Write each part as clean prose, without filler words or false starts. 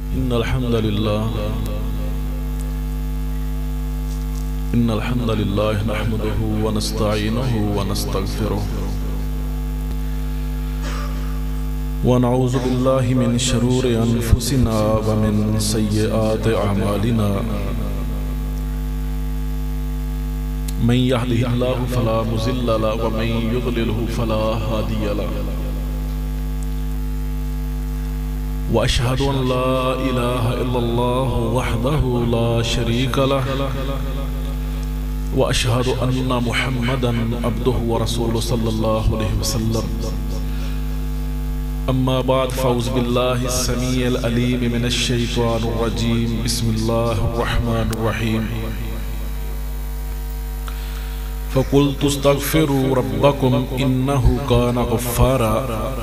إن الحمد لله نحمده ونستعينه ونستغفره ونعوذ بالله من شرور أنفسنا ومن سيئات أعمالنا من يهده الله فلا مضل له ومن يضلله فلا هادي له وأشهد أن لا إله إلا الله وحده لا شريك له وأشهد أن محمدا عبده ورسوله صلى الله عليه وسلم أما بعد فأعوذ بالله السميع العليم من الشيطان الرجيم بسم الله الرحمن الرحيم فقلت استغفروا ربكم إنه كان غفارا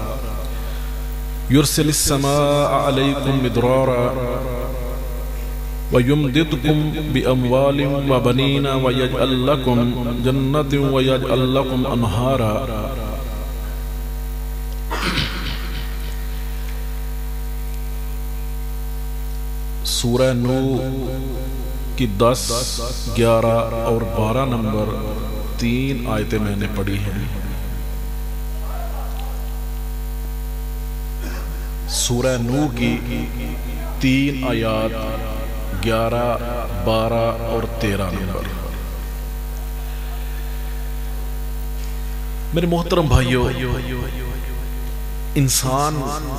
يرسل السماء عليكم مدرارا ويمددكم بأموال وبنين ويجعل لكم جنات ويجعل لكم أنهارا سورہ نور کی 10, 11 اور 12 نمبر 3 آیتیں میں نے پڑھی ہیں۔ سورہ نور کی 3 آیات 11, 12 اور 13 نمبر۔ میرے محترم بھائیو، انسان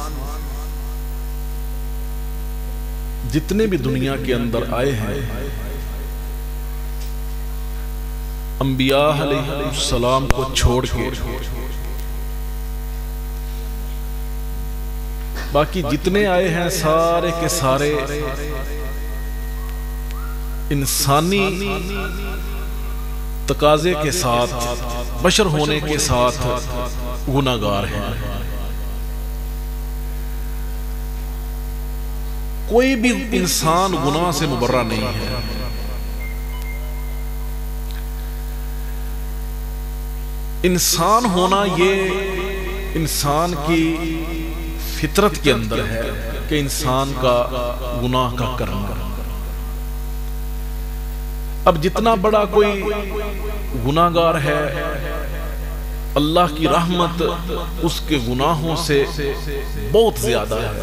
جتنے بھی دنیا کے اندر آئے ہیں، انبیاء علیہ السلام کو چھوڑ کے باقی جتنے آئے ہیں سارے کے سارے انسانی تقاضے کے ساتھ، بشر ہونے کے ساتھ گناہگار ہیں۔ کوئی بھی انسان گناہ سے مبرہ نہیں ہے۔ انسان ہونا یہ انسان کی فطرت کے اندر ہے کہ انسان کا گناہ کا کرنا۔ اب جتنا بڑا کوئی گناہگار ہے، اللہ کی رحمت اس کے گناہوں سے بہت زیادہ ہے،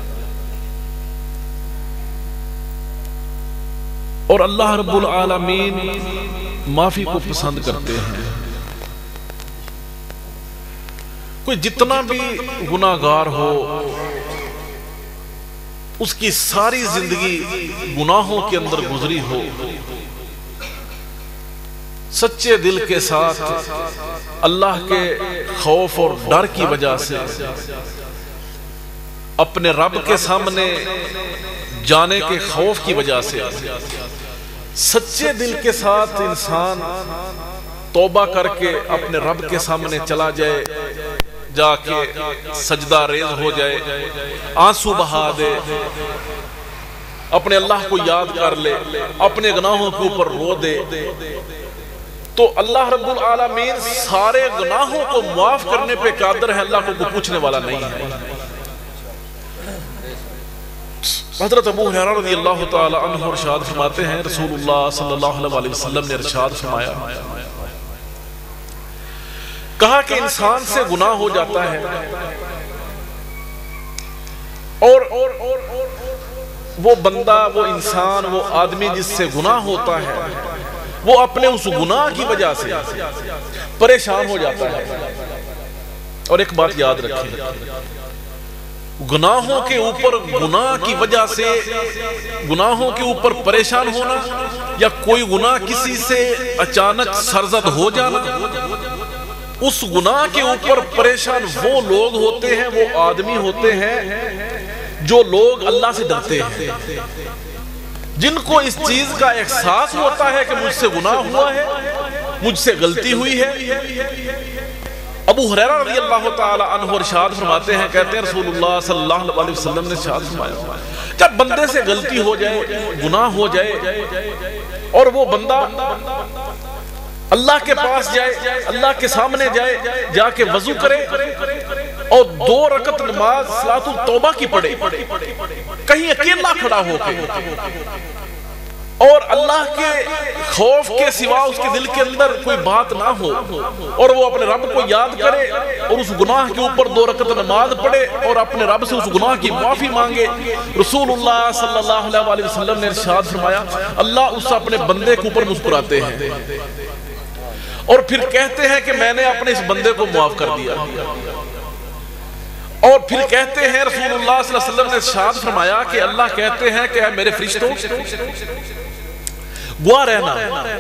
اور اللہ رب العالمین معافی کو پسند کرتے ہیں۔ کوئی جتنا بھی گناہگار ہو، اس کی ساری زندگی گناہوں کے اندر گزری ہو، سچے دل کے ساتھ اللہ کے خوف اور ڈر کی وجہ سے اپنے رب کے سامنے جانے کے خوف کی وجہ سے سچے دل کے ساتھ انسان توبہ کر کے اپنے رب کے سامنے چلا جائے، جا کے سجدہ ریز ہو جائے، آنسو بہا دے، اپنے اللہ کو یاد کر لے، اپنے گناہوں کے اوپر رو دے، تو اللہ رب العالمین سارے گناہوں کو معاف کرنے پہ قادر ہے، اللہ کو پوچھنے والا نہیں ہے۔ حضرت ابو ہریرہ رضی اللہ تعالی عنہ ارشاد فرماتے ہیں، رسول اللہ صلی اللہ علیہ وسلم نے ارشاد فرمایا، کہا کہ انسان سے گناہ ہو جاتا ہے اور وہ بندہ، وہ انسان، وہ آدمی جس سے گناہ ہوتا ہے، وہ اپنے اس گناہ کی وجہ سے پریشان ہو جاتا ہے۔ اور ایک بات یاد رکھیں، گناہوں کے اوپر، گناہ کی وجہ سے گناہوں کے اوپر پریشان ہونا، یا کوئی گناہ کسی سے اچانک سرزد ہو جانا، اس گناہ کے اوپر پریشان وہ لوگ ہوتے ہیں، وہ آدمی ہوتے ہیں جو لوگ اللہ سے ڈرتے ہیں، جن کو اس چیز کا احساس ہوتا ہے کہ مجھ سے گناہ ہوا ہے، مجھ سے غلطی ہوئی ہے۔ ابو ہریرہ رضی اللہ تعالی عنہ ارشاد فرماتے ہیں، کہتے ہیں رسول اللہ صلی اللہ علیہ وسلم نے ارشاد فرمایا، جب بندے سے غلطی ہو جائے، گناہ ہو جائے، اور وہ بندہ اللہ کے پاس جائے، اللہ کے سامنے جائے، جا کے وضو کرے، اور 2 رکعت نماز صلاۃ التوبہ کی پڑھے، کہیں اکیلا کھڑا ہو کے، اور اللہ کے خوف کے سوا اس کے دل کے اندر کوئی بات نہ ہو، اور وہ اپنے رب کو یاد کرے اور اس گناہ کے اوپر 2 رکعت نماز پڑھے اور اپنے رب سے اس گناہ کی معافی مانگے، رسول اللہ صلی اللہ علیہ وسلم نے ارشاد فرمایا اللہ اس اپنے بندے کے اوپر مسکراتے ہیں اور پھر کہتے ہیں کہ میں نے اپنے اس بندے کو معاف کر دیا، اور پھر کہتے ہیں رسول اللہ صلی اللہ علیہ وسلم نے ارشاد فرمایا کہ اللہ کہتے ہیں کہ اے میرے فرشتوں گواہ رہنا،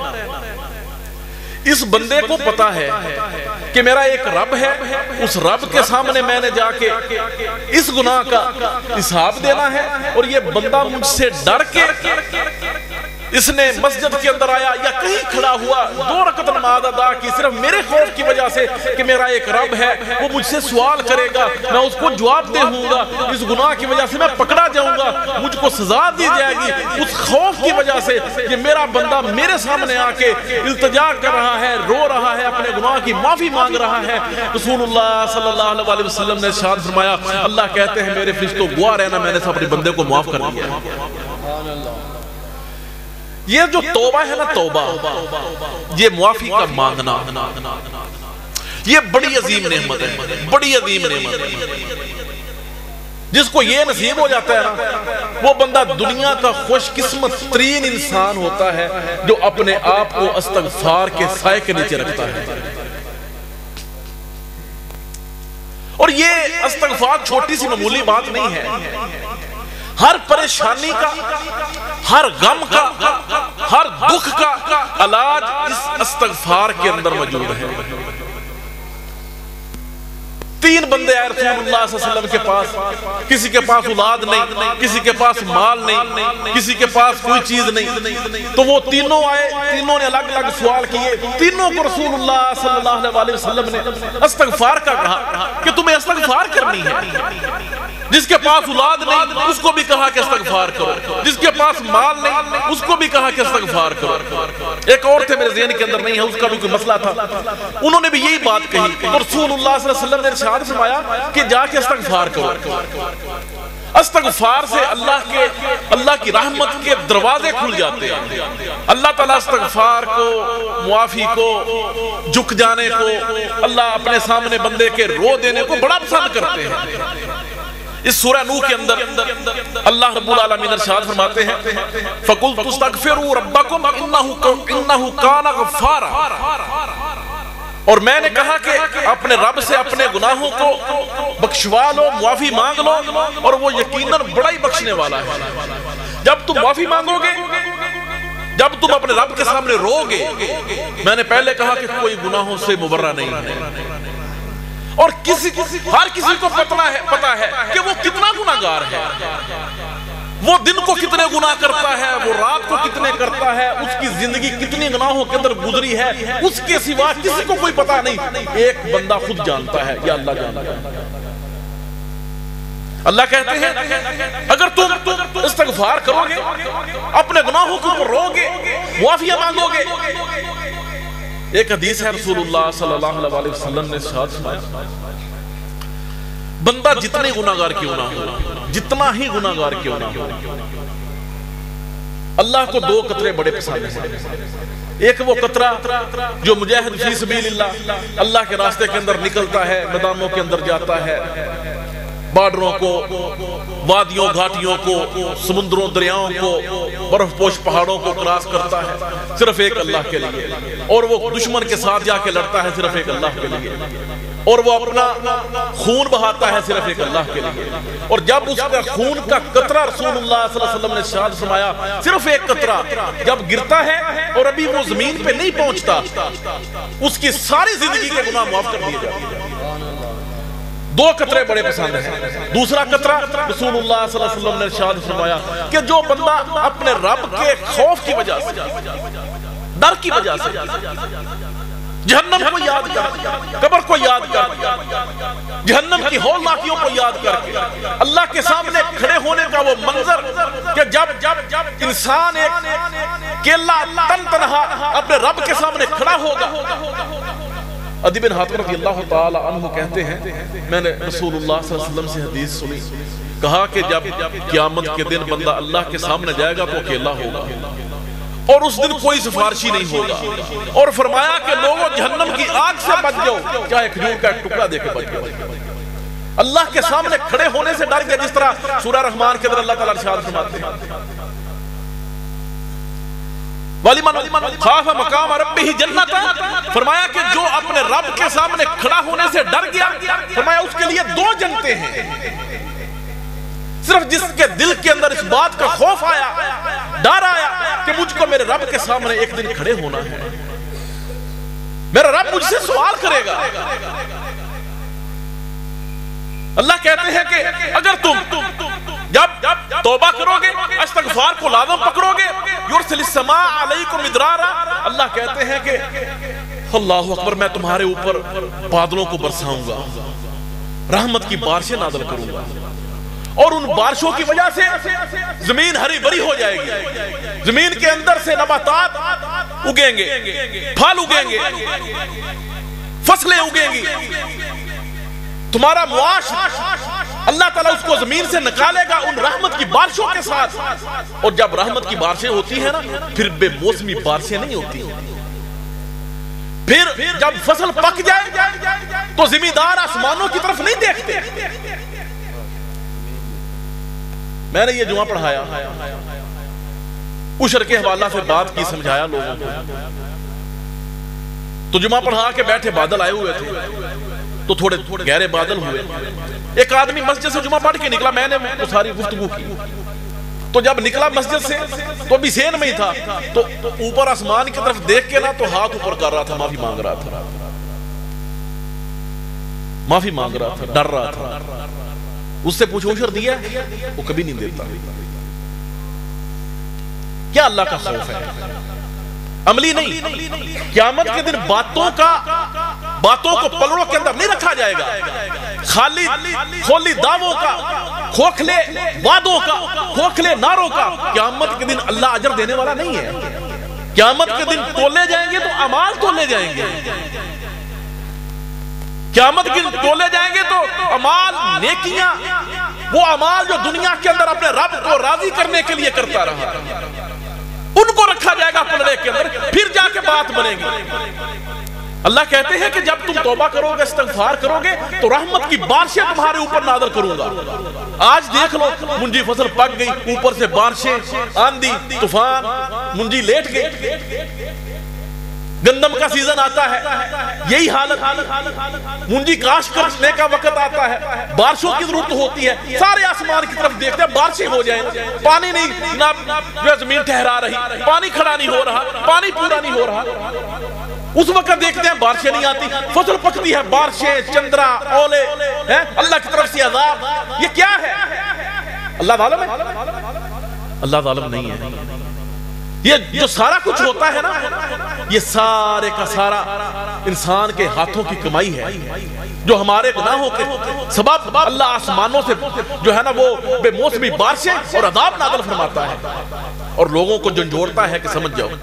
اس بندے کو پتا ہے کہ میرا ایک رب ہے، اس رب کے سامنے میں نے جا کے اس گناہ کا حساب دینا ہے، اور یہ بندہ مجھ سے ڈر کے اس نے مسجد کے اندر آیا یا کہیں کھڑا ہوا 2 رکعت نماز ادا کی صرف میرے خوف کی وجہ سے کہ میرا ایک رب ہے، وہ مجھ سے سوال کرے گا، میں اس کو جواب دے ہوں گا، اس گناہ کی وجہ سے میں پکڑا جاؤں گا، مجھ کو سزا دی جائے گی، اس خوف کی وجہ سے کہ میرا بندہ میرے سامنے آ کے التجا کر رہا ہے، رو رہا ہے، اپنے گناہ کی معافی مانگ رہا ہے، رسول اللہ صلی اللہ علیہ وسلم نے ارشاد فرمایا اللہ کہتے ہیں میرے فرشتوں گواہ رہنا میں نے اپنے بندے کو معاف کر دیا۔ یہ جو توبہ ہے نا، توبہ یہ معافی کا مانگنا، یہ بڑی عظیم نعمت ہے، بڑی عظیم نعمت ہے۔ جس کو یہ نصیب ہو جاتا ہے نا، وہ بندہ دنیا کا خوش قسمت ترین انسان ہوتا ہے جو اپنے آپ کو استغفار کے سائے کے نیچے رکھتا ہے۔ اور یہ استغفار چھوٹی سی معمولی بات نہیں ہے، ہر پریشانی کا، ہر غم کا، ہر دکھ کا علاج اس استغفار کے اندر موجود ہے۔ 3 بندے آئے رسول اللہ صلی اللہ علیہ وسلم کے پاس، کسی کے پاس اولاد نہیں، کسی کے پاس مال نہیں، کسی کے پاس کوئی چیز نہیں، تو وہ تینوں آئے، تینوں نے الگ الگ سوال کیے، تینوں کو رسول اللہ صلی اللہ علیہ وسلم نے استغفار کا کہا کہ تمہیں استغفار کرنی ہے۔ جس کے پاس اولاد نہیں اس کو بھی کہا کہ استغفار کرو، جس کے پاس مال نہیں اس کو بھی کہا کہ استغفار کرو۔ ایک اور تھے میرے ذہن کے اندر نہیں ہے، اس کا بھی کوئی مسئلہ تھا، انہوں نے بھی یہی بات کہی، تو رسول اللہ صلی اللہ علیہ وسلم نے ارشاد فرمایا کہ جا کے استغفار کرو۔ استغفار سے اللہ کی رحمت کے دروازے کھل جاتے ہیں۔ اللہ تعالیٰ استغفار کو، معافی کو، جھک جانے کو، اللہ اپنے سامنے بندے کے رو دینے کو بڑا پسند کرتے ہیں۔ اس سورہ نوح کے اندر اللہ رب العالمین ارشاد فرماتے ہیں فَقُلْتُ اسْتَغْفِرُوا رَبَّكُمْ إِنَّهُ كَانَ غَفَّارًا، اور میں نے کہا کہ اپنے رب سے اپنے گناہوں کو بخشوا لو، معافی مانگ لو، اور وہ یقیناً بڑا ہی بخشنے والا ہے۔ جب تم معافی مانگو گے، جب تم اپنے رب کے سامنے رو گے، میں نے پہلے کہا کہ کوئی گناہوں سے مبرہ نہیں ہے، اور ہر کسی کو پتا ہے کہ وہ کتنا گناہگار ہے، وہ دن کو کتنے گناہ کرتا ہے، وہ رات کو کتنے کرتا ہے، اس کی زندگی کتنی گناہوں کے اندر گزری ہے، اس کے سوا کسی کو کوئی پتا نہیں، ایک بندہ خود جانتا ہے یا اللہ جانتا ہے۔ اللہ کہتے ہیں اگر تم استغفار کرو گے، اپنے گناہوں کو رو گے، معافی مانگو گے، ایک حدیث ہے رسول اللہ صلی اللہ علیہ وسلم نے ارشاد فرمایا بندہ جتنے گناہگار کیوں نہ ہو، جتنا ہی گناہگار کیوں نہ ہو، اللہ کو 2 قطرے بڑے پسند ہیں۔ ایک وہ قطرہ جو مجاہد فی سبیل اللہ کے راستے کے اندر نکلتا ہے، میدانوں کے اندر جاتا ہے، بارڈروں کو، وادیوں گھاٹیوں کو، سمندروں دریاؤں کو، برف پوش پہاڑوں کو کراس کرتا ہے صرف ایک اللہ کے لیے، اور وہ دشمن کے ساتھ جا کے لڑتا ہے صرف ایک اللہ کے لیے، اور وہ اپنا خون بہاتا ہے صرف ایک اللہ کے لیے، اور جب اس کا خون کا قطرہ رسول اللہ صلی اللہ علیہ وسلم نے ارشاد فرمایا صرف ایک قطرہ جب گرتا ہے اور ابھی وہ زمین پہ نہیں پہنچتا، اس کی ساری زندگی کے گناہ معاف کر دیے جاتے ہیں۔ 2 قطرے بڑے پسند ہیں۔ دوسرا قطرہ رسول اللہ صلی اللہ علیہ وسلم نے ارشاد فرمایا کہ جو بندہ اپنے رب کے خوف کی وجہ سے، ڈر کی وجہ سے جہنم کو یاد کر، قبر کو یاد کر، جہنم کی ہولناکیوں کو یاد کر کے اللہ کے سامنے کھڑے ہونے کا وہ منظر کہ جب انسان ایک اکیلا تن تنہا اپنے رب کے سامنے کھڑا ہوگا، عدی بن حاتم رضی اللہ تعالی عنہ کہتے ہیں میں نے رسول اللہ صلی اللہ علیہ وسلم سے حدیث سنی، کہا کہ جب قیامت کے دن بندہ اللہ کے سامنے جائے گا تو اکیلا ہوگا اور اس دن کوئی سفارشی نہیں ہوگا، اور فرمایا کہ لوگوں جہنم کی آگ سے بچ جاؤ، چاہے کھجور کا ایک ٹکڑا دے کے بچ جاؤ۔ اللہ کے سامنے کھڑے ہونے سے ڈر گیا، جس طرح سورہ رحمان کے اندر اللہ تعالیٰ ارشاد فرماتے ہیں وَلِمَنْ خَافَ مَقَامَ رَبِّهِ جَنَّتَانِ، فرمایا کہ جو اپنے رب کے سامنے کھڑا ہونے سے ڈر گیا، فرمایا اس کے لیے 2 جنتیں ہیں۔ صرف جس کے دل کے اندر اس بات کا خوف آیا، ڈر آیا کہ مجھ کو میرے رب کے سامنے ایک دن کھڑے ہونا ہے، میرا رب مجھ سے سوال کرے گا۔ اللہ کہتے ہیں کہ اگر تم جب توبہ کرو گے، استغفار کو لازم پکڑو گے، یرسل السماء علیکم مدرارا، اللہ کہتے ہیں کہ اللہ اکبر، میں تمہارے اوپر بادلوں کو برساؤں گا، رحمت کی بارشیں نازل کروں گا، اور ان بارشوں کی وجہ سے زمین ہری بھری ہو جائے گی، زمین کے اندر سے نباتات اگیں گے، پھل اگیں گے، فصلیں اگیں گی، تمہارا معاش اللہ تعالیٰ اس کو زمین سے نکالے گا ان رحمت کی بارشوں کے ساتھ۔ اور جب رحمت کی بارشیں ہوتی ہیں نا، پھر بے موسمی بارشیں نہیں ہوتی، پھر جب فصل پک جائے تو زمیندار آسمانوں کی طرف نہیں دیکھتے۔ میں نے یہ جمعہ پڑھایا، عشر کے حوالہ سے بات کی، سمجھایا لوگوں کو، تو جمعہ پڑھا کے بیٹھے، بادل آئے ہوئے تھے تو تھوڑے گہرے بادل ہوئے، ایک آدمی مسجد سے جمعہ پڑھ کے نکلا، میں نے تو ساری گفتگو کی، تو جب نکلا مسجد سے تو ابھی سین میں ہی تھا، تو اوپر آسمان کی طرف دیکھ کے نا تو ہاتھ اوپر کر رہا تھا، معافی مانگ رہا تھا، معافی مانگ رہا تھا، ڈر رہا تھا۔ اس سے پوچھو عشر دیا، وہ کبھی نہیں دیتا۔ کیا اللہ کا خوف ہے؟ عملی نہیں، قیامت کے دن باتوں کو پلڑوں کے اندر نہیں رکھا جائے گا، خالی کھولی دعووں کا، کھوکھلے وعدوں کا، کھوکھلے نعروں کا قیامت کے دن اللہ اجر دینے والا نہیں ہے۔ قیامت کے دن تولے جائیں گے تو اعمال تولے جائیں گے، قیامت کے دن تولے جائیں گے تو اعمال، نیکیاں، وہ اعمال جو دنیا کے اندر اپنے رب کو راضی کرنے کے لیے کرتا رہا، ان کو رکھا جائے گا پلڑے کے اندر، پھر جا کے بات بنے گی۔ اللہ کہتے ہیں کہ جب تم توبہ کرو گے، استغفار کرو گے، تو رحمت کی بارشیں تمہارے اوپر نازل کروں گا۔ آج دیکھ لو، منجی فصل پک گئی، اوپر سے بارشیں، آندھی، طوفان، منجی لیٹ گئی، گندم کا سیزن آتا ہے، یہی حالت، منجی کاشت کرنے کا وقت آتا ہے، بارشوں کی ضرورت ہوتی ہے، سارے آسمان کی طرف دیکھتے ہیں بارشیں ہو جائیں، پانی نہیں، نہ زمین ٹھہرا رہی، پانی کھڑا نہیں ہو رہا، پانی پورا نہیں ہو رہا، اس وقت دیکھتے ہیں بارشیں نہیں آتی، فصل پکتی ہے، بارشیں، چندرا، اولے، اللہ کی طرف سے عذاب، یہ کیا ہے؟ اللہ ظالم ہے؟ اللہ ظالم نہیں ہے۔ یہ جو سارا کچھ ہوتا ہے نا، یہ سارے کا سارا انسان کے ہاتھوں کی کمائی ہے، جو ہمارے گناہوں کے سبب اللہ آسمانوں سے جو ہے نا وہ بے موسمی بارشیں اور عذاب نازل فرماتا ہے، اور لوگوں کو جھنجھوڑتا ہے کہ سمجھ جاؤ،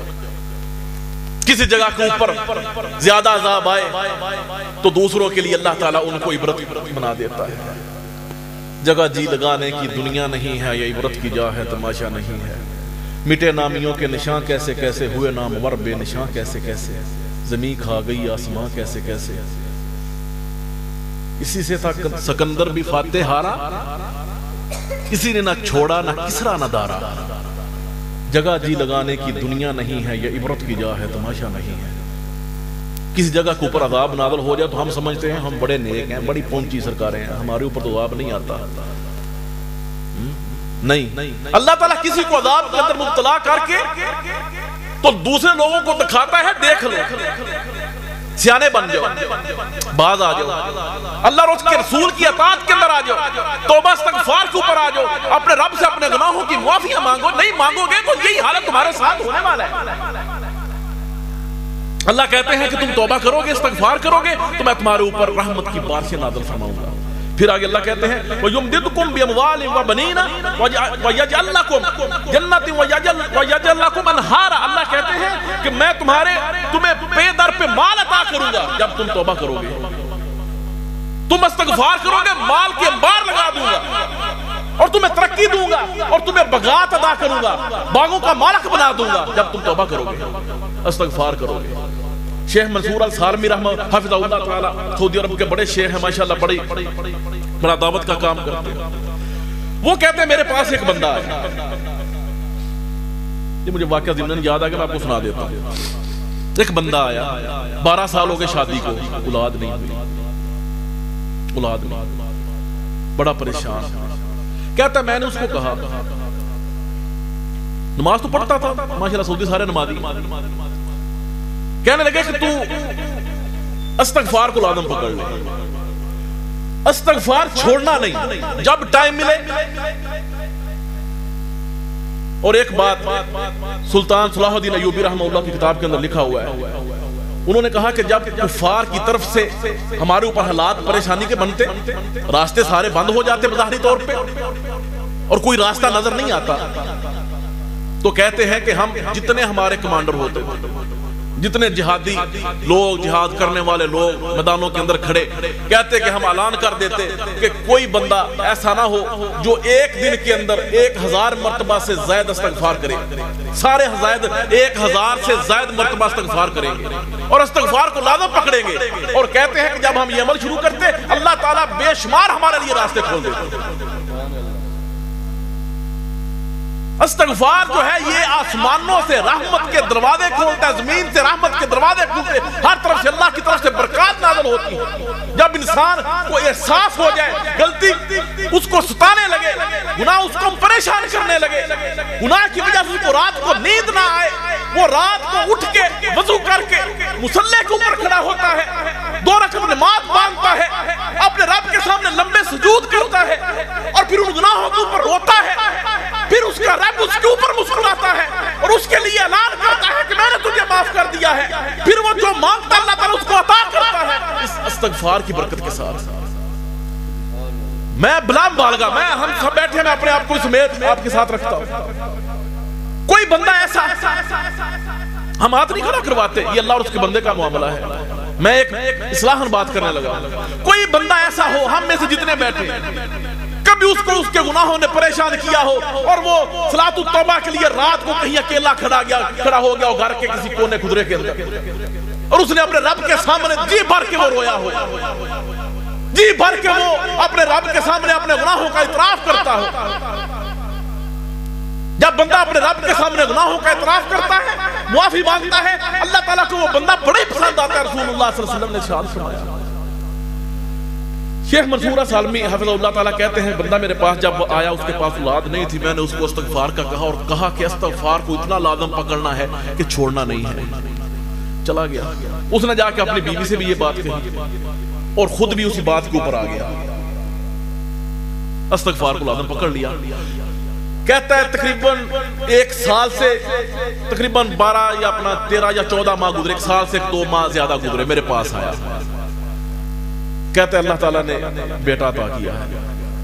کسی جگہ کے اوپر زیادہ عذاب آئے تو دوسروں کے لیے اللہ تعالیٰ ان کو عبرت بنا دیتا ہے۔ جگہ جی لگانے کی دنیا نہیں ہے، یہ عبرت کی جا ہے، تماشا نہیں ہے۔ مٹے نامیوں کے نشاں کیسے کیسے ہوئے، نامور بے نشاں کیسے کیسے، زمین کھا گئی آسماں کیسے کیسے۔ اسی سے تھا سکندر بھی فاتح ہارا، کسی نے نہ چھوڑا نہ کسرا نہ دارا۔ جگہ جی لگانے کی دنیا نہیں ہے، یہ عبرت کی جا ہے، تماشا نہیں ہے۔ کسی جگہ کے اوپر عذاب نازل ہو جائے تو ہم سمجھتے ہیں ہم بڑے نیک ہیں، بڑی پہنچی سرکاریں ہیں، ہمارے اوپر تو عذاب نہیں آتا۔ نہیں، اللہ تعالیٰ کسی کو عذاب کے اندر مبتلا کر کے تو دوسرے لوگوں کو دکھاتا ہے، دیکھ لو، سیانے بن جاؤ، باز آ جاؤ، اللہ اور اس کے رسول کی اطاعت کے اندر آ جاؤ، توبہ استغفار کے اوپر آ جاؤ، اپنے رب سے اپنے گناہوں کی معافیاں مانگو۔ نہیں مانگو گے تو یہی حالت تمہارے ساتھ ہونے والا ہے۔ اللہ کہتے ہیں کہ تم توبہ کرو گے، استغفار کرو گے تو میں تمہارے اوپر رحمت کی بارشیں نازل فرماؤں گا۔ پھر آگے اللہ کہتے ہیں وَيُمْدِدْكُمْ بِأَمْوَالٍ وَبَنِينَ وَيَجْعَلْ لَكُمْ جَنَّاتٍ وَيَجْعَلْ لَكُمْ أَنْهَارًا۔ اللہ کہتے ہیں کہ میں تمہیں در پہ مال عطا کروں گا جب تم توبہ کرو گے. تم استغفار کرو گے مال کے انبار لگا دوں گا اور تمہیں ترقی دوں گا اور تمہیں بغات عطا کروں گا, باغوں کا مالک بنا دوں گا جب تم توبہ کرو گے, استغفار کرو گے. شیخ منصور السالمی رحمہ حفظہ اللہ تعالی سعودی عرب کے بڑے شیخ ہیں ماشاءاللہ, بڑا دعوت کا کام کرتے ہیں. وہ کہتے ہیں میرے پاس ایک بندہ ہے, یہ مجھے واقعہ ضمن یاد آ گیا, میں آپ کو سنا دیتا ہوں. ایک بندہ آیا, 12 سال ہو گئے شادی کو, اولاد نہیں ہوئی, اولاد نہیں, بڑا پریشان. کہتا ہے میں نے اس کو کہا, نماز تو پڑھتا تھا ماشاءاللہ, سعودی سارے نمازی, کہنے لگے کہ تو استغفار کو لازم پکڑ لے, استغفار چھوڑنا نہیں جب ٹائم ملے. اور ایک بات سلطان صلاح الدین ایوبی رحمہ اللہ کی کتاب کے اندر لکھا ہوا ہے, انہوں نے کہا کہ جب کفار کی طرف سے ہمارے اوپر حالات پریشانی کے بنتے, راستے سارے بند ہو جاتے بظاہری طور پہ اور کوئی راستہ نظر نہیں آتا, تو کہتے ہیں کہ ہم جتنے ہمارے کمانڈر ہوتے, جتنے جہادی لوگ, جہاد کرنے والے لوگ میدانوں کے اندر کھڑے, کہتے کہ ہم اعلان کر دیتے کہ کوئی بندہ ایسا نہ ہو جو ایک دن کے اندر 1000 مرتبہ سے زائد استغفار کرے. سارے زائد 1000 سے زائد مرتبہ استغفار کریں گے اور استغفار کو لازم پکڑیں گے. اور کہتے ہیں کہ جب ہم یہ عمل شروع کرتے اللہ تعالیٰ بے شمار ہمارے لیے راستے کھول دیتے. استغفار جو ہے یہ آسمانوں سے رحمت کے دروازے کھولتا ہے, زمین سے رحمت کے دروازے کھولتے ہیں, ہر طرف سے اللہ کی طرف سے برکات نازل ہوتی ہے. جب انسان کو احساس ہو جائے غلطی اس کو ستانے لگے, گناہ اس کو پریشان کرنے لگے, گناہ کی وجہ سے اس کو رات کو نیند نہ آئے, وہ رات کو اٹھ کے وضو کر کے مصلی کے اوپر کھڑا ہوتا ہے, 2 رکعت نماز مانگتا ہے, اپنے رب کے سامنے لمبے سجود کرتا ہے اور پھر ان گناہوں کے اوپر روتا ہے, پھر اس کا رب اس کے اوپر مسکراتا ہے اور اس کے لیے اعلان کرتا ہے کہ میں نے تجھے معاف کر دیا ہے. پھر وہ جو مانگتا اللہ تعالیٰ اس کو عطا کرتا ہے اس استغفار کی برکت کے ساتھ. میں بلا بالغا, میں ہم سب بیٹھے, میں اپنے آپ کو سمیت آپ کے ساتھ رکھتا ہوں. کوئی بندہ ایسا ہم ہاتھ نہیں کھڑا کرواتے, یہ اللہ اور اس کے بندے کا معاملہ ہے. میں ایک اصلاحاً بات کرنے لگا, کوئی بندہ ایسا ہو ہم میں سے جتنے بیٹھے کبھی اس کو اس کے گناہوں نے پریشان کیا ہو اور وہ صلاۃ التوبہ کے لیے رات کو کہیں اکیلا کھڑا ہو گیا ہو گھر کے کسی کونے خدرے کے اندر اور اس نے اپنے رب کے سامنے جی بھر کے وہ رویا ہو, جی بھر کے وہ اپنے رب کے سامنے اپنے گناہوں کا اعتراف کرتا ہو. جب بندہ اپنے رب کے سامنے گناہوں کا اعتراف کرتا ہے, معافی مانگتا ہے, اللہ تعالیٰ کو وہ بندہ بڑا ہی پسند آتا ہے. رسول اللہ صلی اللہ علیہ وسلم نے ارشاد فرمایا. شیخ منصور السالمی حفظہ اللہ تعالیٰ کہتے ہیں بندہ میرے پاس جب آیا, اس کے پاس اولاد نہیں تھی, میں نے اس کو استغفار کا کہا اور کہا کہ استغفار کو اتنا لازم پکڑنا ہے کہ چھوڑنا نہیں ہے. چلا گیا, اس نے جا کے اپنی بیوی سے بھی یہ بات کہی اور خود بھی اسی بات کے اوپر آ گیا, استغفار کو لازم پکڑ لیا. کہتا ہے تقریباً 1 سال سے تقریباً 12 یا اپنا 13 یا 14 ماہ گزرے, 1 سال سے 2 ماہ زیادہ گزرے, میرے پاس آیا. کہتے ہیں اللہ تعالیٰ نے بیٹا عطا کیا ہے.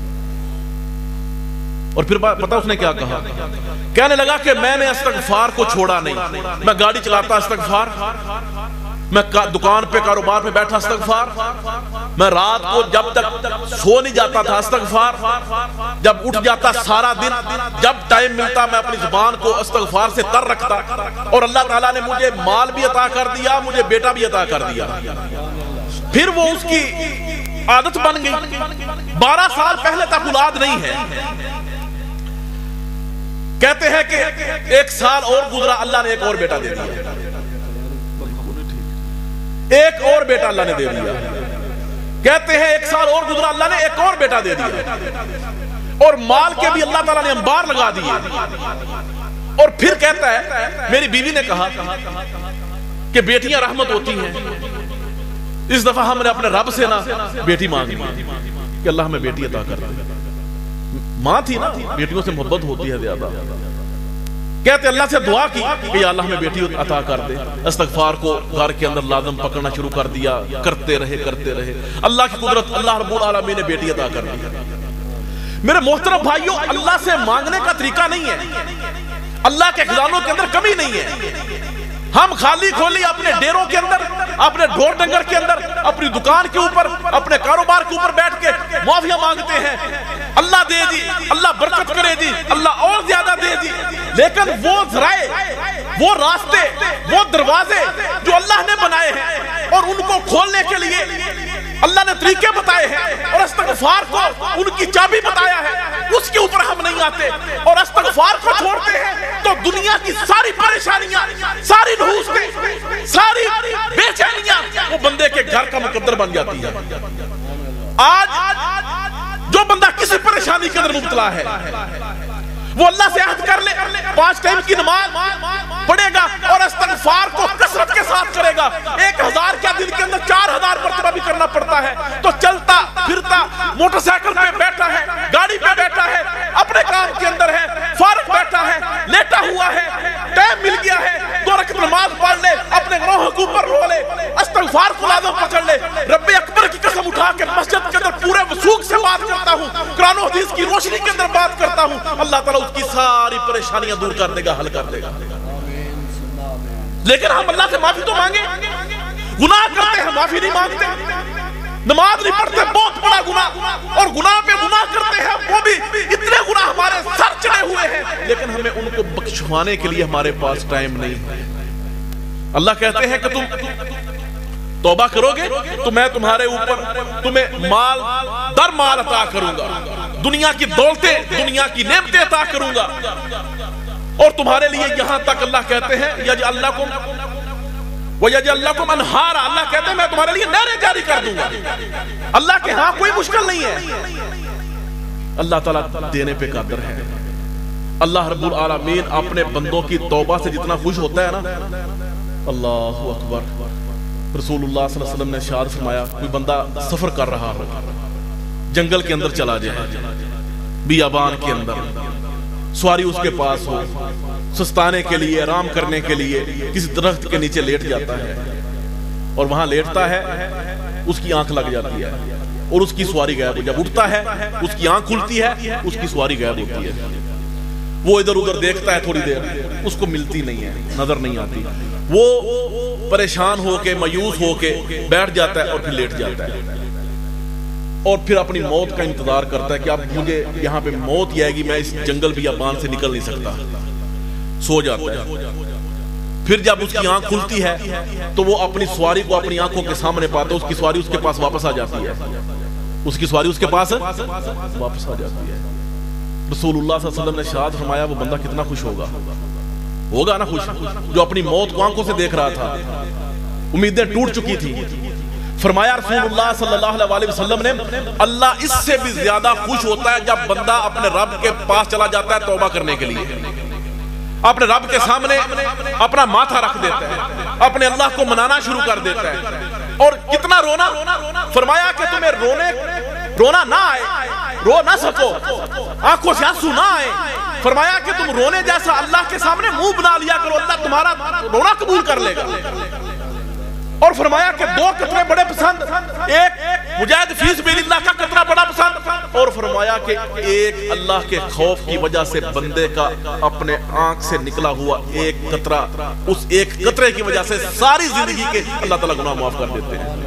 اور پھر پتہ اس نے کیا کہا, کہنے لگا کہ میں نے استغفار کو چھوڑا نہیں. میں گاڑی چلاتا استغفار, میں دکان پہ کاروبار پہ بیٹھا استغفار, میں رات کو جب تک سو نہیں جاتا تھا استغفار, جب اٹھ جاتا سارا دن, جب ٹائم ملتا میں اپنی زبان کو استغفار سے تر رکھتا. اور اللہ تعالیٰ نے مجھے مال بھی عطا کر دیا, مجھے بیٹا بھی عطا کر دیا. پھر وہ اس کی عادت بن گئی. 12 سال پہلے تک اولاد نہیں ہے. کہتے ہیں کہ 1 سال اور گزرا, اللہ نے ایک اور بیٹا دے دیا, ایک اور بیٹا اللہ نے دے دیا. کہتے ہیں 1 سال اور گزرا, اللہ نے ایک اور بیٹا دے دیا اور مال کے بھی اللہ تعالیٰ نے انبار لگا دیے. اور پھر کہتا ہے میری بیوی نے کہا کہ بیٹیاں رحمت ہوتی ہیں, اس دفعہ ہم نے اپنے رب سے نا بیٹی مانگی کہ اللہ ہمیں بیٹی عطا کر دے. ماں تھی نا, بیٹیوں سے محبت ہوتی ہے زیادہ. کہتے اللہ سے دعا کی کہ یا اللہ ہمیں بیٹی عطا کر دے. استغفار کو گھر کے اندر لازم پکڑنا شروع کر دیا, کرتے رہے. اللہ کی قدرت, اللہ رب العالمین نے بیٹی عطا کر دی. میرے محترم بھائیوں, اللہ سے مانگنے کا طریقہ نہیں ہے, اللہ کے خزانوں کے اندر کمی نہیں ہے. ہم خالی کھولی اپنے ڈیروں کے اندر، اپنے ڈھور ڈنگر کے اندر، اپنی دکان کے اوپر، اپنے کاروبار کے اوپر بیٹھ کے معافیا مانگتے ہیں، اللہ دے دی، اللہ برکت کرے دی، اللہ اور زیادہ دے دی، لیکن وہ ذرائع، وہ راستے، وہ دروازے جو اللہ نے بنائے ہیں اور ان کو کھولنے کے لیے اللہ نے طریقے بتائے ہیں اور استغفار کو ان کی چابی بتایا ہے، اس کے اوپر ہم نہیں آتے اور استغفار کو چھوڑتے ہیں تو دنیا کی ساری پریشانیاں، ساری نحوستیں، ساری بے چینیاں وہ بندے کے گھر کا مقدر بن جاتی ہے۔ آج جو بندہ کسی پریشانی کے اندر مبتلا ہے وہ اللہ سے عہد کر لے، 5 ٹائم کی نماز پڑھے گا اور استغفار کو کثرت کے ساتھ کرے گا، 1000 کیا دن کے اندر 4000 مرتبہ بھی کرنا پڑتا ہے، تو چلتا پھرتا موٹر سائیکل پہ بیٹھا ہے، گاڑی پہ بیٹھا ہے، اپنے کام کے اندر ہے، فارغ بیٹھا ہے، لیٹا ہوا ہے، ٹائم مل گیا ہے، 2 رکعت نماز پڑھ لے، اپنے گناہوں کے اوپر رو لے، استغفار کو لازم پکڑ لے، رب اکبر کی قسم اٹھا کے مسجد کے اندر پورے وثوق سے بات کرتا ہوں، قرآن و حدیث کی روشنی کے اندر بات کرتا ہوں، اللہ تعالیٰ اس کی ساری پریشانیاں دور کر دے گا، حل کر دے گا۔ لیکن ہم اللہ سے معافی تو مانگے، گناہ کرتے ہیں معافی نہیں مانگتے، نماز نہیں پڑھتے بہت بڑا گناہ، اور گناہ پہ گناہ کرتے ہیں وہ بھی اتنے گناہ ہمارے سر چڑھے ہوئے ہیں، لیکن ہمیں ان کو بخشوانے کے لیے ہمارے پاس ٹائم نہیں ہے۔ اللہ کہتے ہیں کہ تم توبہ کرو گے تو میں تمہارے اوپر تمہیں مال در مال عطا کروں گا، دنیا کی دولتیں، دنیا کی نعمتیں عطا کروں گا، اور تمہارے لیے یہاں تک اللہ کہتے ہیں یجعل لکم ویجعل لکم انہارا، اللہ کہتے ہیں میں تمہارے لیے نہریں جاری کر دوں گا۔ اللہ کے ہاں کوئی مشکل نہیں ہے، اللہ تعالیٰ دینے پہ قادر ہے۔ اللہ رب العالمین اپنے بندوں کی توبہ سے جتنا خوش ہوتا ہے نا، اللہ اکبر۔ رسول اللہ صلی اللہ علیہ وسلم نے ارشاد فرمایا، کوئی بندہ سفر کر رہا ہو، جنگل کے اندر چلا جائے، بیابان کے اندر، سواری اس کے پاس ہو، سستانے کے لیے، آرام کرنے کے لیے کسی درخت کے نیچے لیٹ جاتا ہے، اور وہاں لیٹتا ہے، اس کی آنکھ لگ جاتی ہے اور اس کی سواری غائب ہو، جب اٹھتا ہے اس کی آنکھ کھلتی ہے، اس کی سواری غائب ہوتی ہے، وہ ادھر ادھر دیکھتا ہے تھوڑی دیر، اس کو ملتی نہیں ہے، نظر نہیں آتی، وہ پریشان ہو کے، مایوس ہو کے بیٹھ جاتا ہے اور پھر لیٹ جاتا ہے، اور پھر اپنی موت کا انتظار کرتا ہے کہ اب مجھے یہاں پہ موت ہی آئے گی، میں اس جنگل بیابان سے نکل نہیں سکتا، سو جاتا ہے۔ پھر جب اس کی آنکھ کھلتی ہے تو وہ اپنی سواری کو اپنی آنکھوں کے سامنے پاتا ہے، اس کی سواری اس کے پاس واپس آ جاتی ہے، اس کی سواری اس کے پاس واپس آ جاتی ہے۔ رسول اللہ صلی اللہ علیہ وسلم نے ارشاد فرمایا، وہ بندہ کتنا خوش ہوگا نا، خوش جو اپنی موت کو آنکھوں سے دیکھ رہا تھا، امیدیں ٹوٹ چکی تھی۔ فرمایا رسول اللہ صلی اللہ علیہ وسلم نے، اللہ اس سے بھی زیادہ خوش ہوتا ہے جب بندہ اپنے رب کے پاس چلا جاتا ہے توبہ کرنے کے لیے، اپنے رب کے سامنے اپنا ماتھا رکھ دیتا ہے، اپنے اللہ کو منانا شروع کر دیتا ہے، اور کتنا رونا، فرمایا کہ تمہیں رونا نہ آئے، رو نہ سکو، آنکھوں سے آنسو نہ آئے، فرمایا کہ تم رونے جیسا اللہ کے سامنے منہ بنا لیا کرو، اللہ تمہارا رونا قبول کر لے گا۔ اور فرمایا کہ 2 قطرے بڑے پسند، ایک مجاہد فی سبیل اللہ کا قطرہ بڑا پسند، اور فرمایا کہ ایک اللہ کے خوف کی وجہ سے بندے کا اپنے آنکھ سے نکلا ہوا ایک قطرہ، اس ایک قطرے کی وجہ سے ساری زندگی کے اللہ تعالیٰ گناہ معاف کر دیتے ہیں۔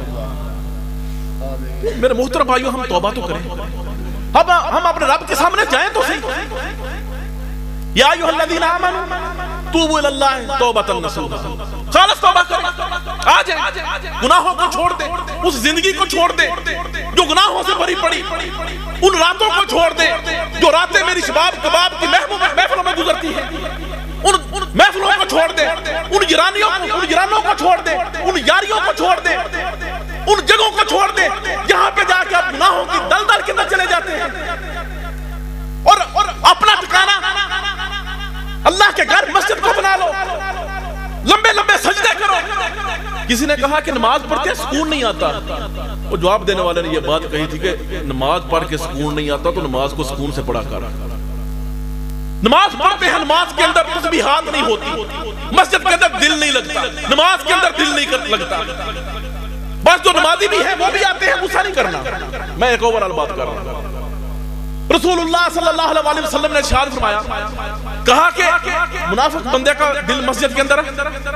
میرے محترم بھائیو، ہم توبہ تو کریں، ہم اپنے رب کے سامنے جائیں تو صحیح۔ یا ایھا الذین آمنوا توبوا الی اللہ توبۃ نصوحا، خالص توبہ کریں، آ جائیں، گناہوں کو چھوڑ دیں، اس زندگی کو چھوڑ دیں جو گناہوں سے بھری پڑی، ان راتوں کو چھوڑ دیں جو راتیں میری شباب کباب کی محفلوں میں گزرتی ہیں، ان محفلوں کو چھوڑ دیں، ان گرانوں کو چھوڑ دیں، ان یاریوں کو چھوڑ دیں، ان جگہوں کو چھوڑ دیں جہاں پہ جا کے آپ گناہوں کی دلدل کے اندر چلے جاتے ہیں، اور اپنا ٹھکانہ اللہ کے گھر مسجد کو بنا لو، لمبے لمبے سجدے کرو۔ کسی نے کہا کہ نماز پڑھتے سکون نہیں آتا، وہ جواب دینے والے نے یہ بات کہی تھی کہ نماز پڑھ کے سکون نہیں آتا تو نماز کو سکون سے پڑھا کر، نماز پڑھتے ہیں، نماز کے اندر تسبیحات نہیں ہوتی، مسجد کے اندر دل نہیں لگتا، نماز کے اندر دل نہیں لگتا، بس جو نمازی بھی ہیں وہ بھی آتے ہیں، غصہ نہیں کرنا۔ میں ایک اوورال بات کر رہا ہوں، رسول اللہ صلی اللہ علیہ وسلم نے ارشاد فرمایا، کہا کہ منافق بندے کا دل مسجد کے اندر ہے،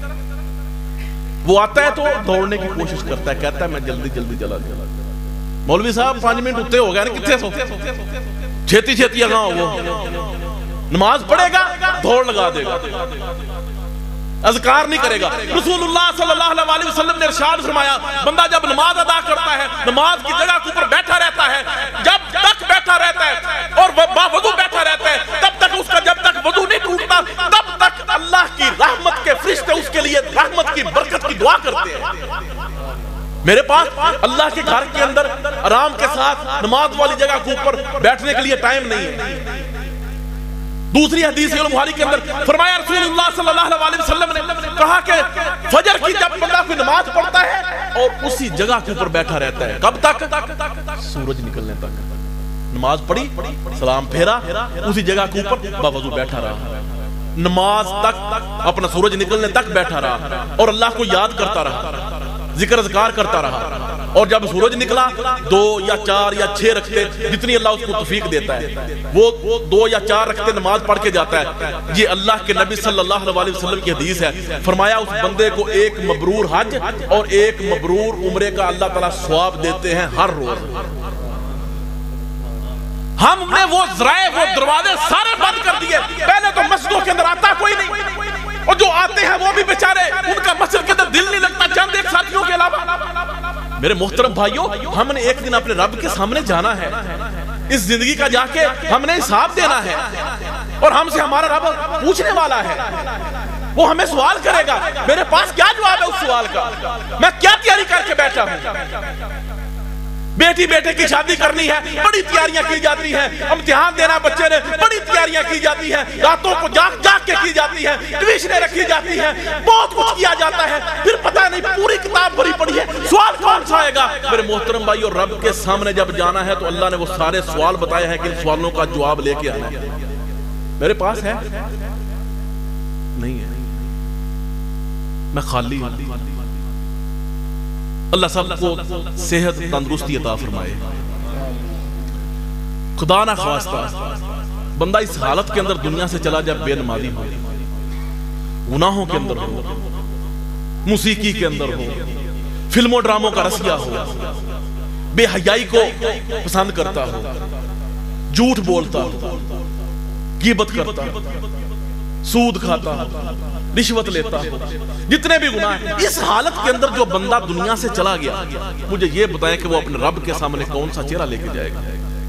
وہ آتا ہے تو دوڑنے کی کوشش کرتا ہے، کہتا ہے میں جلدی جلدی چلا جاؤں۔ مولوی صاحب 5 منٹ اٹھتے ہو گئے نا، کتنے سو چھیتی چھیتی اگاں وہ نماز پڑھے گا دوڑ لگا دے گا، اذکار نہیں کرے گا۔ رسول اللہ صلی اللہ علیہ وسلم نے ارشاد فرمایا بندہ جب نماز ادا کرتا ہے، نماز کی جگہ کے اوپر بیٹھا رہتا ہے، جب تک بیٹھا رہتا ہے اور باوضو بیٹھا رہتا ہے، تب تک اس کا جب تک وضو نہیں ٹوٹتا تب تک اللہ کی رحمت کے فرشتے اس کے لیے رحمت کی برکت کی دعا کرتے ہیں۔ میرے پاس اللہ کے گھر کے اندر آرام کے ساتھ نماز والی جگہ کے اوپر بیٹھنے کے لیے ٹائم نہیں ہے۔ دوسری حدیث بخاری کے اندر فرمایا رسول اللہ صلی اللہ علیہ وسلم نے کہا کہ فجر کی جب بندہ کوئی نماز پڑھتا ہے اور اسی جگہ کے اوپر بیٹھا رہتا ہے، کب تک؟ سورج نکلنے تک۔ نماز پڑھی، سلام پھیرا، اسی جگہ کے اوپر باوضو بیٹھا رہا، نماز تک اپنا سورج نکلنے تک بیٹھا رہا اور اللہ کو یاد کرتا رہا، ذکر اذکار کرتا رہا، اور جب سورج نکلا 2 یا 4 یا 6 رکھتے جتنی اللہ اس کو توفیق دیتا ہے وہ 2 یا 4 رکھتے نماز پڑھ کے جاتا ہے۔ یہ اللہ کے نبی صلی اللہ علیہ وسلم کی حدیث ہے، فرمایا اس بندے کو 1 مبرور حج اور 1 مبرور عمرے کا اللہ تعالیٰ ثواب دیتے ہیں ہر روز۔ ہم نے وہ ذرائع وہ دروازے سارے بند کر دیے، پہلے تو مسجدوں کے اندر آتا کوئی نہیں، اور جو آتے ہیں وہ بھی بیچارے ان کا مسجد کے اندر دل نہیں لگتا چند ایک ساتھیوں کے علاوہ۔ میرے محترم بھائیوں، ہم نے ایک دن اپنے رب کے سامنے جانا ہے، اس زندگی کا جا کے ہم نے حساب دینا ہے، اور ہم سے ہمارا رب پوچھنے والا ہے، وہ ہمیں سوال کرے گا۔ میرے پاس کیا جواب ہے اس سوال کا؟ میں کیا تیاری کر کے بیٹھا ہوں؟ بیٹی بیٹے کی شادی کرنی ہے، بڑی تیاریاں کی جاتی ہیں، امتحان دینا بچے نے، بڑی تیاریاں کی جاتی ہیں، راتوں کو جاگ جاگ کے کی جاتی ہیں، ٹیوشنیں رکھی جاتی ہیں، بہت کچھ کیا جاتا ہے، پھر پتہ نہیں پوری کتاب بھری پڑی ہے، سوال کون سا آئے گا؟ میرے محترم بھائیو، رب کے سامنے جب جانا ہے تو اللہ نے وہ سارے سوال بتائے ہیں کہ ان سوالوں کا جواب لے کے آنا ہے۔ میرے پاس ہے نہیں ہے، میں خالی ہوں۔ اللہ سب کو صحت تندرستی عطا فرمائے۔ خدا نہ خواستہ بندہ اس حالت کے اندر دنیا سے چلا جائے بے نمازی ہو، گناہوں کے اندر ہو، موسیقی کے اندر ہو، فلموں ڈراموں کا رسیا ہو، بے حیائی کو پسند کرتا ہو، جھوٹ بولتا ہو، غیبت کرتا ہو، سود کھاتا ہو، رشوت لیتا ہو، جتنے بھی گناہ ہیں، اس حالت کے اندر جو بندہ دنیا سے چلا گیا، مجھے یہ بتائیں کہ وہ اپنے رب کے سامنے کون سا چہرہ لے کے جائے گا؟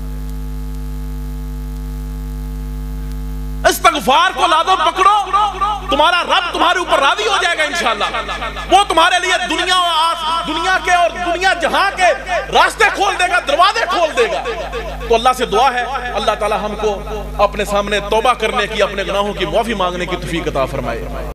استغفار کو لازم پکڑو، تمہارا رب تمہارے اوپر راضی ہو جائے گا انشاءاللہ۔ وہ تمہارے لیے دنیا کے اور دنیا جہاں کے راستے کھول دے گا، دروازے کھول دے گا۔ تو اللہ سے دعا ہے اللہ تعالی ہم کو اپنے سامنے توبہ کرنے کی، اپنے گناہوں کی معافی مانگنے کی توفیق عطا فرمائے۔